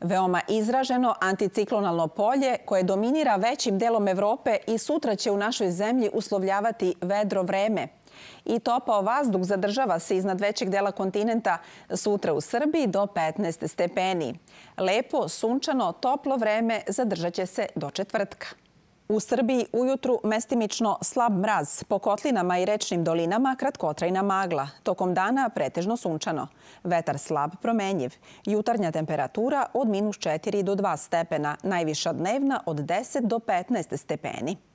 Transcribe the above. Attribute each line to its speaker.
Speaker 1: Veoma izraženo anticiklonalno polje koje dominira većim delom Evrope i sutra će u našoj zemlji uslovljavati vedro vreme. I topao vazduh zadržava se iznad većeg dela kontinenta, sutra u Srbiji do 15 stepeni. Lepo, sunčano, toplo vreme zadržat će se do četvrtka. U Srbiji ujutru mestimično slab mraz, po kotlinama i rečnim dolinama kratkotrajna magla. Tokom dana pretežno sunčano. Vetar slab promenjiv. Jutarnja temperatura od -4 do 2 stepena, najviša dnevna od 10 do 15 stepeni.